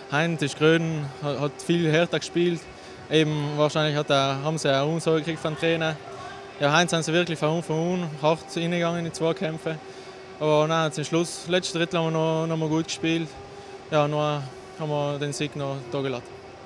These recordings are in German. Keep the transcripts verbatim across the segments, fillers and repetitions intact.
Heinz ist Grön, hat, hat viel härter gespielt. Eben wahrscheinlich hat er, haben sie eine Ansage gekriegt vom Trainer. Ja, Heinz haben sie wirklich von Anfang an hart reingegangen in die Zweikämpfe. Aber nein, zum Schluss, letztes Drittel haben wir noch, noch mal gut gespielt. Ja, nur haben wir den Sieg noch da gelassen.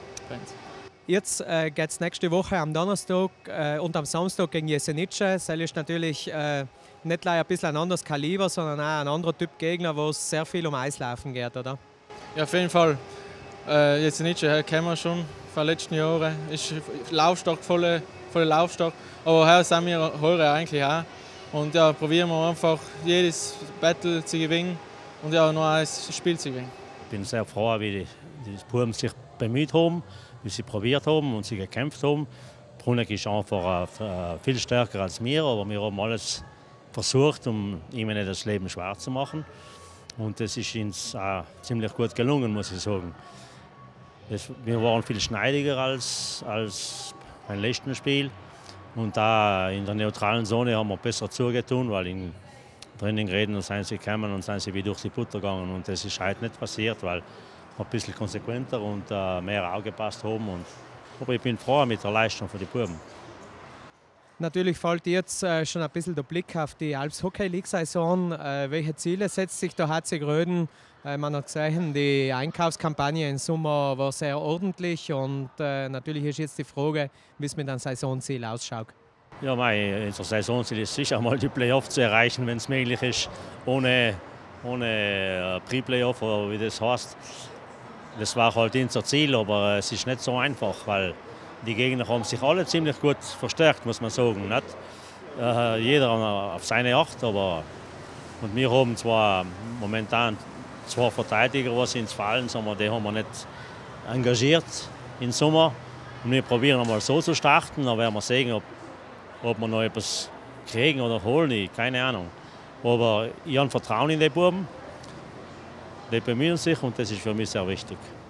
Jetzt äh, geht es nächste Woche am Donnerstag äh, und am Samstag gegen Jesenice. Das ist natürlich äh, nicht ein bisschen ein anderes Kaliber, sondern auch ein anderer Typ Gegner, wo es sehr viel um Eislaufen geht, oder? Ja, auf jeden Fall. Äh, Jesenice kennen wir schon von den letzten Jahren. Ist laufstark, volle, volle laufstark. Aber hier sind wir heute eigentlich auch. Und ja, probieren wir einfach jedes Battle zu gewinnen und ja, noch ein Spiel zu gewinnen. Ich bin sehr froh, wie die, die Buben sich bemüht haben, wie sie probiert haben und sie gekämpft haben. Bruneck ist einfach äh, viel stärker als wir, aber wir haben alles versucht, um ihm nicht das Leben schwer zu machen. Und das ist uns auch ziemlich gut gelungen, muss ich sagen. Das, wir waren viel schneidiger als, als beim letzten Spiel. Und da in der neutralen Zone haben wir besser zugetan, weil in drinnen reden und sind sie gekommen und sind sie wie durch die Butter gegangen. Und das ist heute nicht passiert, weil wir ein bisschen konsequenter und äh, mehr aufgepasst haben. Und, aber ich bin froh mit der Leistung für die Buben. Natürlich fällt jetzt äh, schon ein bisschen der Blick auf die Alps Hockey League Saison. Äh, welche Ziele setzt sich der H C Gröden? Äh, man hat gesehen, die Einkaufskampagne im Sommer war sehr ordentlich und äh, natürlich ist jetzt die Frage, wie es mit einem Saisonziel ausschaut. Ja, mein unser Saisonziel ist sicher mal die Playoff zu erreichen, wenn es möglich ist, ohne, ohne Pre-Playoff oder wie das heißt. Das war halt unser Ziel, aber es ist nicht so einfach, weil die Gegner haben sich alle ziemlich gut verstärkt, muss man sagen. Nicht? Äh, jeder auf seine Art, aber und wir haben zwar momentan zwei Verteidiger, was ins Fallen, aber die haben wir nicht engagiert im Sommer. Und wir probieren einmal so zu starten, dann werden wir sehen, ob, ob wir noch etwas kriegen oder holen, keine Ahnung. Aber ich habe Vertrauen in die Buben, die bemühen sich und das ist für mich sehr wichtig.